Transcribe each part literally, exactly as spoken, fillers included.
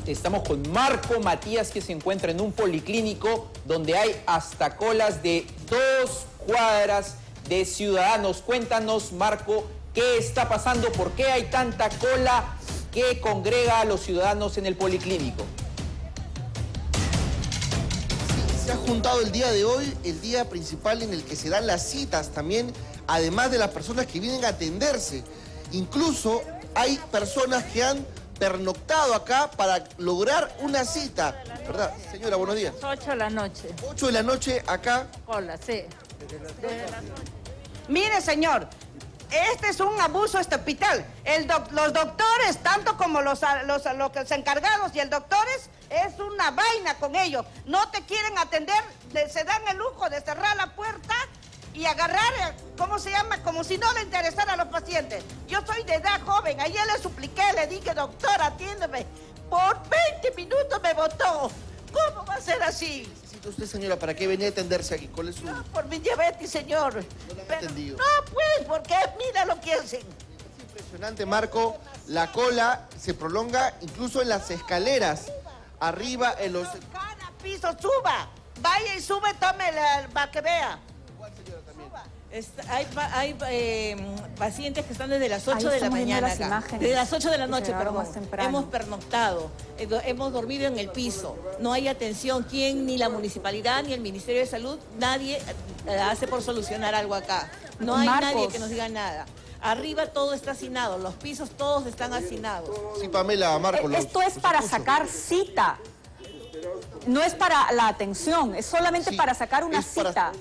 Estamos con Marco Matías, que se encuentra en un policlínico donde hay hasta colas de dos cuadras de ciudadanos. Cuéntanos, Marco, ¿qué está pasando? ¿Por qué hay tanta cola que congrega a los ciudadanos en el policlínico? Sí, se ha juntado el día de hoy, el día principal en el que se dan las citas también, además de las personas que vienen a atenderse. Incluso hay personas que han pernoctado acá para lograr una cita. ¿Verdad? Señora, buenos días. ocho de la noche. ocho de la noche acá. Hola, sí. Mire, señor, este es un abuso este hospital. El doc, los doctores, tanto como los, los, los encargados y el doctores, es una vaina con ellos. No te quieren atender, se dan el lujo de cerrar la puerta y agarrar, ¿cómo se llama? Como si no le interesara a los pacientes. Yo soy de edad joven, ayer le supliqué, le dije, doctor, atiéndeme. Por veinte minutos me votó. ¿Cómo va a ser así? Usted, señora, ¿para qué venía a atenderse aquí? ¿Cuál es su...? No, por mi diabetes, señor. No lo han Pero, atendido. no, pues, porque mira lo que hacen. Es impresionante, Marco. La cola se prolonga incluso en las escaleras. Arriba, en los... Cada piso, suba. Vaya y sube, tome la, para que vea. ¿Cuál, señora, también? Está, hay hay eh, pacientes que están desde las ocho Ahí de la mañana las acá. imágenes, desde las ocho de la noche, perdón. más temprano. Hemos pernoctado, eh, hemos dormido en el piso. No hay atención. ¿Quién? Ni la municipalidad, ni el Ministerio de Salud, nadie eh, hace por solucionar algo acá. No hay Marcos. nadie que nos diga nada. Arriba todo está hacinado, los pisos todos están hacinados. Sí, Pamela, Marco. Eh, los- Esto es para sacar cita. No es para la atención, es solamente Sí, para sacar una es para- cita.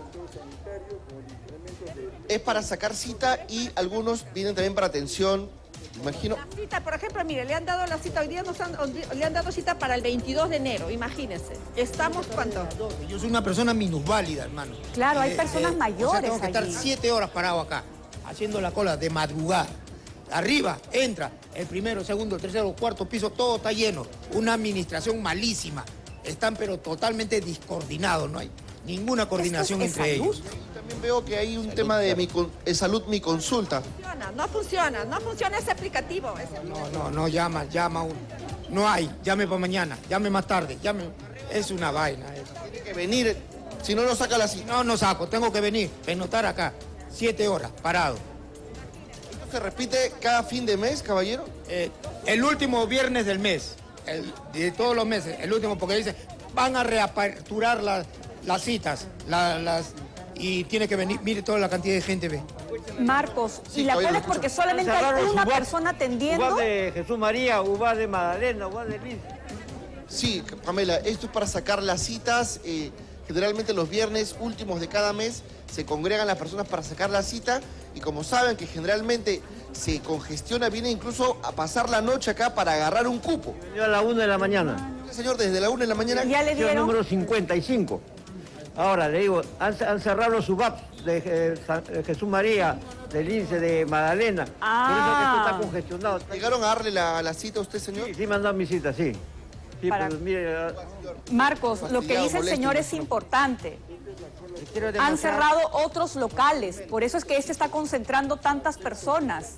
Es para sacar cita y algunos vienen también para atención. Imagino. La cita, por ejemplo, mire, le han dado la cita, hoy día nos han, le han dado cita para el veintidós de enero, imagínense. Estamos, ¿cuánto? Yo soy una persona minusválida, hermano. Claro, hay personas O sea, mayores tengo que estar allí. siete horas parado acá, haciendo la cola de madrugada. Arriba, entra, el primero, segundo, tercero, cuarto piso, todo está lleno. Una administración malísima. Están pero totalmente discoordinados, no hay ninguna coordinación ¿Esto es entre salud? ellos. También veo que hay un tema de mi con- eh, salud, mi consulta. Funciona, no funciona, no funciona ese aplicativo. Ese No, no, no, llama, llama uno. No hay, llame para mañana, llame más tarde, llame. Es una vaina eso. Tiene que venir, si no, no saca la cita. No, no saco, tengo que venir, pernoctar acá, siete horas, parado. ¿Esto se repite cada fin de mes, caballero? Eh, el último viernes del mes, el- de todos los meses, el último, porque dice, van a reaperturar la- las citas, la- las, y tiene que venir, mire toda la cantidad de gente, ve. Marcos, Sí, y la caballero, cola es escucho. porque solamente Cerraron hay los una U B A P, persona U B A atendiendo. P de Jesús María, U B A P de Magdalena, U B A P de Liz. Sí, Pamela, esto es para sacar las citas. eh, generalmente los viernes últimos de cada mes se congregan las personas para sacar la cita y como saben que generalmente se congestiona, viene incluso a pasar la noche acá para agarrar un cupo. Yo a la una de la mañana, Este señor desde la una de la mañana... Ya le yo dieron. número cincuenta y cinco. Ahora le digo, han, han cerrado los U B A P de eh, San- eh, Jesús María, del Lince de Magdalena. Ah. Por eso que esto está congestionado. ¿Llegaron a darle la, la cita a usted, señor? Sí, sí me han dado mi cita, sí. Sí, Para- pero mire, ah, Marcos, lo que Fastidiado, dice el molesto, señor es imagino. importante. quiero Han demostrar- cerrado otros locales, por eso es que este está concentrando tantas personas.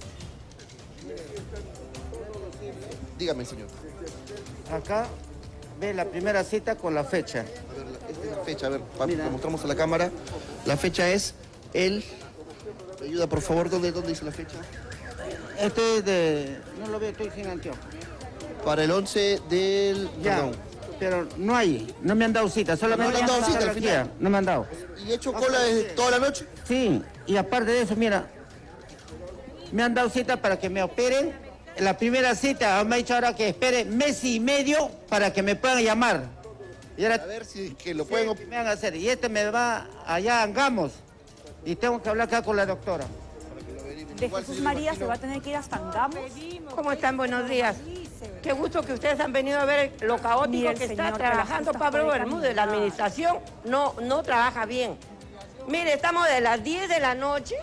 Dígame, señor. Acá ve la primera cita con la fecha. A ver, la- esta es la fecha, a ver, pa- Mira. la mostramos a la cámara. La fecha es el... ¿Me ayuda, por favor? ¿Dónde, dónde dice la fecha? Este es de... No lo veo, estoy sin anteojos. Para el once del... Ya, Perdón. pero no hay, no me han dado cita, solamente... No le han dado hasta cita al la final. guía, no me han dado. ¿Y he hecho cola desde toda la noche? Sí, y aparte de eso, mira, me han dado cita para que me operen. La primera cita me ha dicho ahora que espere mes y medio para que me puedan llamar. Y ahora A ver si que lo sí, pueden... que me van a hacer. Y este me va allá a Angamos. Y tengo que hablar acá con la doctora. De Jesús María se va a tener que ir hasta Angamos. ¿Cómo están? Buenos días. Qué gusto que ustedes han venido a ver lo caótico Mira, el que está señor trabajando Castro está Pablo por ahí Bermúdez. La caminando. administración no, no trabaja bien. Mire, estamos de las diez de la noche.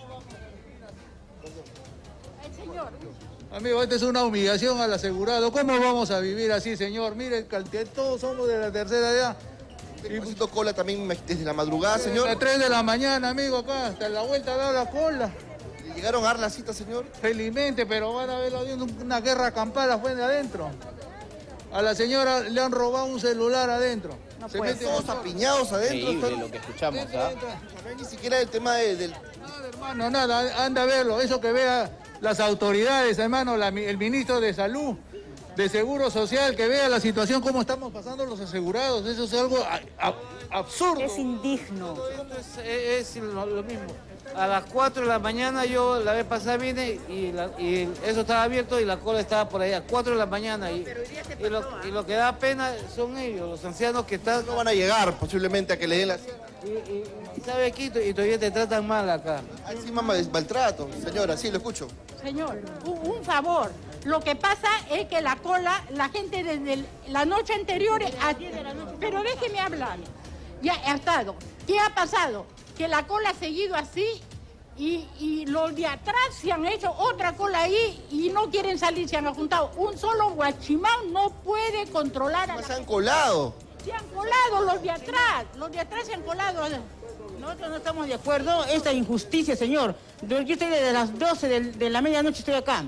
Amigo, esta es una humillación al asegurado. ¿Cómo vamos a vivir así, señor? Mire, calte- todos somos de la tercera edad. Estoy haciendo cola también desde la madrugada, A señor. las tres de la mañana, amigo, acá, hasta la vuelta da la cola. ¿Le llegaron a dar la cita, señor? Felizmente, pero van a verlo viendo una guerra campal afuera de adentro. A la señora le han robado un celular adentro. No se meten todos apiñados adentro. Increíble Están... lo que escuchamos, ¿ah? No hay ni siquiera el tema de, del... Nada, hermano, nada, anda a verlo. Eso que vea las autoridades, hermano, la, el ministro de Salud, de Seguro Social, que vea la situación, cómo estamos pasando los asegurados. Eso es algo a, a, absurdo. Es indigno. Es, es lo, lo mismo. A las cuatro de la mañana yo la vez pasada vine y, la, y eso estaba abierto y la cola estaba por allá, cuatro de la mañana. Y, y, lo, y lo que da pena son ellos, los ancianos que están... No van a llegar posiblemente a que le den la... Y, y, ¿sabe aquí? Y todavía te tratan mal acá. Encima maltrato, señora, sí, lo escucho. Señor, un, un favor. Lo que pasa es que la cola, la gente desde la noche anterior... A, pero déjeme hablar. Ya ha estado. ¿Qué ha pasado? Que la cola ha seguido así y, y los de atrás se han hecho otra cola ahí y no quieren salir, se han juntado. Un solo guachimán no puede controlar a la... Se han colado. Se han colado los de atrás, los de atrás se han colado. Nosotros no estamos de acuerdo en esta injusticia, señor. Yo estoy desde las doce de, de la medianoche, estoy acá.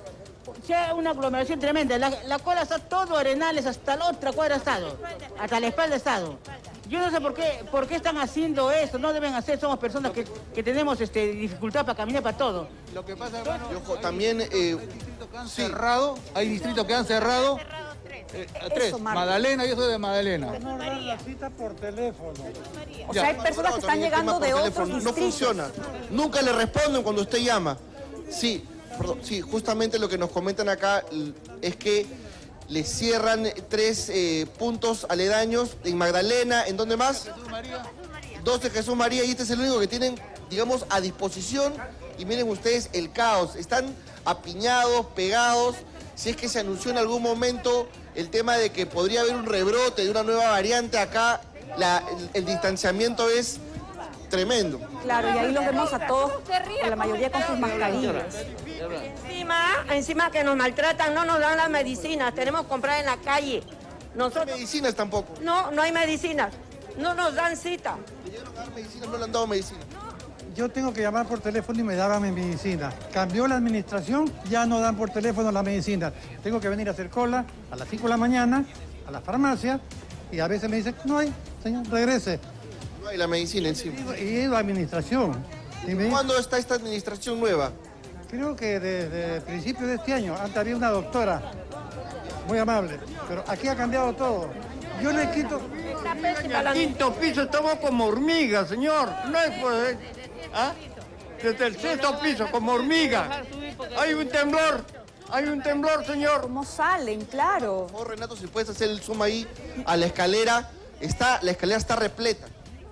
O sea, una aglomeración tremenda. La, la cola está todo Arenales, hasta la otra cuadra ha estado, hasta la espalda ha estado. Yo no sé por qué, por qué están haciendo esto, no deben hacer, somos personas que, que tenemos este, dificultad para caminar, para todo. Lo que pasa, hermano, Ojo, también... Eh, hay distritos que han sí. cerrado, hay distritos que han cerrado, eh, tres, eso, Magdalena, y eso de Magdalena. No dan la cita por teléfono. O sea, hay personas que están llegando de otros distritos. No funciona, nunca le responden cuando usted llama. Sí, perdón, sí, justamente lo que nos comentan acá es que le cierran tres eh, puntos aledaños en Magdalena, ¿en dónde más? Jesús María. Dos de Jesús María, y este es el único que tienen, digamos, a disposición. Y miren ustedes el caos, están apiñados, pegados. Si es que se anunció en algún momento el tema de que podría haber un rebrote de una nueva variante acá, la, el, el distanciamiento es tremendo. Claro, y ahí los vemos a todos, la mayoría con sus mascarillas. Encima, encima que nos maltratan, no nos dan las medicinas, tenemos que comprar en la calle. Nosotros... No hay medicinas tampoco. No, no hay medicinas, no nos dan cita. ¿Le llegaron a dar medicinas? No le han dado medicina. Yo tengo que llamar por teléfono y me daban mi medicina. Cambió la administración, ya no dan por teléfono la medicina. Tengo que venir a hacer cola a las cinco de la mañana a la farmacia y a veces me dicen, no hay, señor, regrese. No hay la medicina encima. Y la administración. ¿Y me... ¿Cuándo está esta administración nueva? Creo que desde el principio de este año. Antes había una doctora muy amable, pero aquí ha cambiado todo. Yo le quito... En el quinto piso estamos como hormigas, señor. No es pues, ¿ah? Desde el sexto piso, como hormigas. Hay un temblor, hay un temblor, señor. ¿Cómo salen? Claro. Por favor, Renato, si puedes hacer el zoom ahí a la escalera. Está, la escalera está repleta.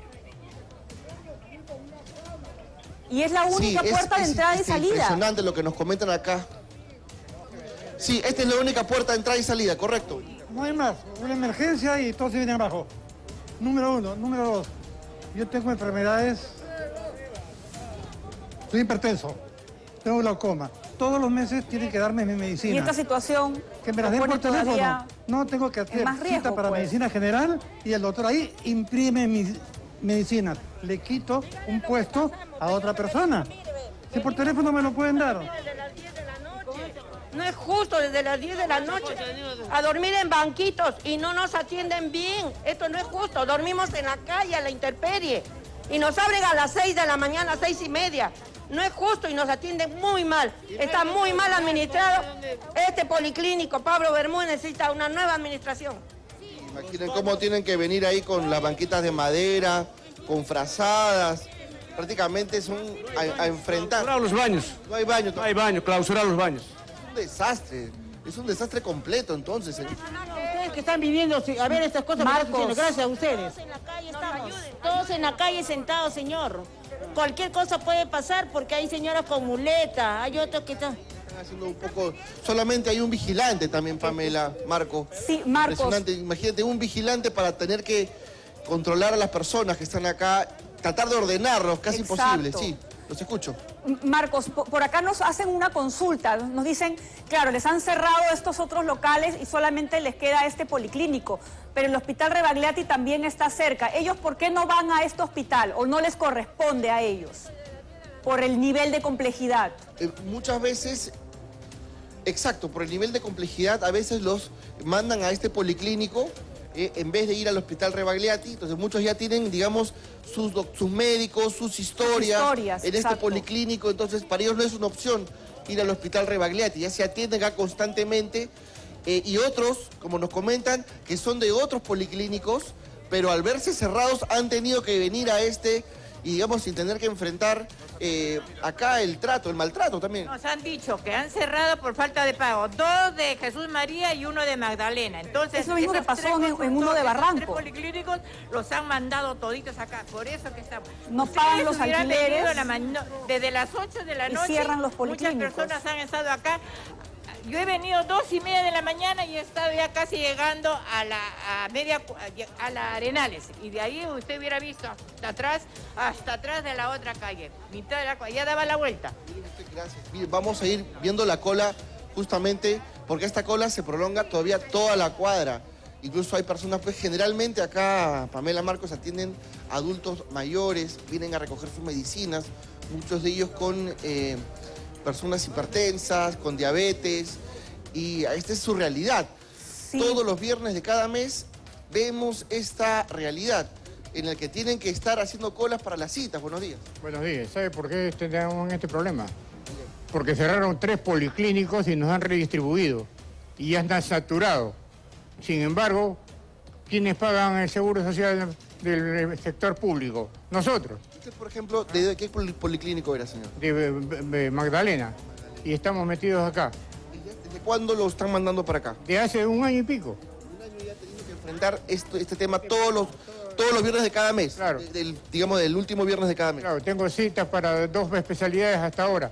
Y es la única sí, puerta es, de entrada es, y es salida. Impresionante lo que nos comentan acá. Sí, esta es la única puerta de entrada y salida, correcto. No hay más. Una emergencia y todos se vienen abajo. Número uno. Número dos. Yo tengo enfermedades. Soy hipertenso. Tengo glaucoma. Todos los meses tienen que darme mi medicina. Y esta situación que me la den por teléfono. No tengo que hacer más riesgo, cita para pues. medicina general y el doctor ahí imprime mis medicinas. Le quito un puesto a otra persona. Si por teléfono me lo pueden dar. No es justo desde las diez de la noche a dormir en banquitos y no nos atienden bien. Esto no es justo. Dormimos en la calle, a la intemperie. Y nos abren a las seis de la mañana, seis y media. No es justo y nos atienden muy mal. Está muy mal administrado. Este policlínico, Pablo Bermúdez, necesita una nueva administración. Imaginen cómo tienen que venir ahí con las banquitas de madera, con frazadas. Prácticamente son a, a enfrentar. Clausurar los baños. No hay baño. No hay baño, clausurar los baños. Es un desastre. Es un desastre completo, entonces. ¿eh? Ustedes que están viviendo a ver estas cosas, Marcos. gracias a ustedes. Todos en la calle estamos, todos en la calle sentados, señor. Cualquier cosa puede pasar porque hay señoras con muleta, hay otros que están... Están haciendo un poco... Solamente hay un vigilante también, Pamela, Marco. Sí, Marcos. Impresionante. Imagínate, un vigilante para tener que controlar a las personas que están acá, tratar de ordenarlos, casi Exacto. imposible. Sí, los escucho. Marcos, por acá nos hacen una consulta, nos dicen, claro, les han cerrado estos otros locales y solamente les queda este policlínico, pero el hospital Rebagliati también está cerca. ¿Ellos por qué no van a este hospital o no les corresponde a ellos? Por el nivel de complejidad. Eh, muchas veces Exacto, por el nivel de complejidad a veces los mandan a este policlínico eh, en vez de ir al hospital Rebagliati. Entonces muchos ya tienen, digamos, sus, sus médicos, sus historias, historias en exacto. este policlínico. Entonces para ellos no es una opción ir al hospital Rebagliati, ya se atienden acá constantemente. Eh, y otros, como nos comentan, que son de otros policlínicos, pero al verse cerrados han tenido que venir a este y, digamos, sin tener que enfrentar eh, acá el trato, el maltrato también. Nos han dicho que han cerrado por falta de pago, dos de Jesús María y uno de Magdalena. Entonces, eso mismo que pasó en, en uno de Barranco. Los tres policlínicos los han mandado toditos acá, por eso que estamos. No pagan los alquileres. La, no, desde las ocho de la noche, y cierran los policlínicos. Muchas personas han estado acá. Yo he venido dos y media de la mañana y he estado ya casi llegando a la a media a la Arenales. Y de ahí usted hubiera visto hasta atrás, hasta atrás de la otra calle. Mitad de la ya daba la vuelta. Gracias. Vamos a ir viendo la cola justamente porque esta cola se prolonga todavía toda la cuadra. Incluso hay personas, pues generalmente acá, Pamela Marcos, atienden adultos mayores, vienen a recoger sus medicinas, muchos de ellos con eh, personas hipertensas, con diabetes, y esta es su realidad. Sí. Todos los viernes de cada mes vemos esta realidad en la que tienen que estar haciendo colas para las citas. Buenos días. Buenos días. ¿Sabe por qué tenemos este problema? Porque cerraron tres policlínicos y nos han redistribuido y ya están saturados. Sin embargo, ¿quiénes pagan el seguro social del sector público? Nosotros. Usted, por ejemplo, ¿de qué policlínico era, señor? De, de, de Magdalena. Y estamos metidos acá. ¿Desde cuándo lo están mandando para acá? De hace un año y pico. Un año ya teniendo que enfrentar esto, este tema todos los, todos los viernes de cada mes. Claro. Del, digamos, del último viernes de cada mes. Claro, tengo citas para dos especialidades hasta ahora.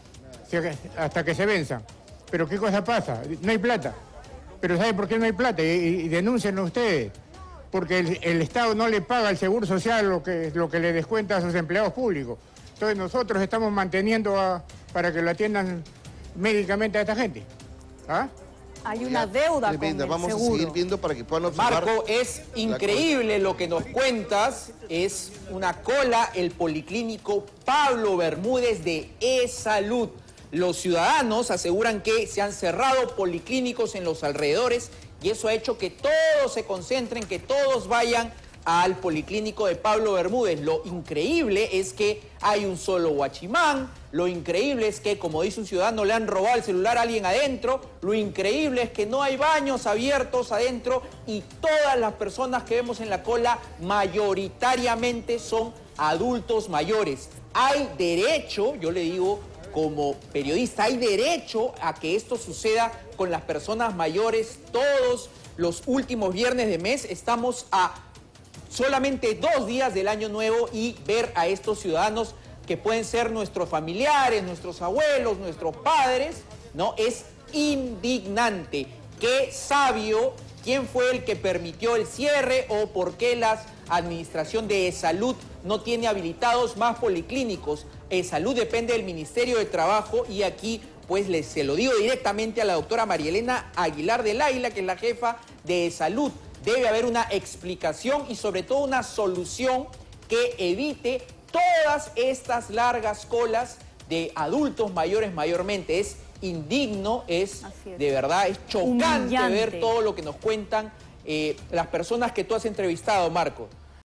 Hasta que se venzan. Pero ¿qué cosa pasa? No hay plata. Pero ¿sabe por qué no hay plata? Y, y denúncienlo ustedes. Porque el, el Estado no le paga al Seguro Social lo que, lo que le descuenta a sus empleados públicos. Entonces nosotros estamos manteniendo a, para que lo atiendan médicamente a esta gente. ¿Ah? Hay una deuda con el Vamos seguro. a seguir viendo para que puedan observar. Marco, es increíble lo que nos cuentas. Es una cola, el policlínico Pablo Bermúdez de E-Salud. Los ciudadanos aseguran que se han cerrado policlínicos en los alrededores y eso ha hecho que todos se concentren, que todos vayan al policlínico de Pablo Bermúdez. Lo increíble es que hay un solo guachimán, lo increíble es que, como dice un ciudadano, le han robado el celular a alguien adentro, lo increíble es que no hay baños abiertos adentro y todas las personas que vemos en la cola mayoritariamente son adultos mayores. Hay derecho, yo le digo, como periodista, hay derecho a que esto suceda con las personas mayores. Todos los últimos viernes de mes estamos a solamente dos días del año nuevo y ver a estos ciudadanos que pueden ser nuestros familiares, nuestros abuelos, nuestros padres, ¿no? Es indignante. Qué sabio, quién fue el que permitió el cierre o por qué la Administración de Salud no tiene habilitados más policlínicos. Salud depende del Ministerio de Trabajo y aquí pues les, se lo digo directamente a la doctora María Elena Aguilar del Águila, que es la jefa de Salud. Debe haber una explicación y sobre todo una solución que evite todas estas largas colas de adultos mayores mayormente. Es indigno, es, es. de verdad, es chocante Humillante. ver todo lo que nos cuentan eh, las personas que tú has entrevistado, Marco.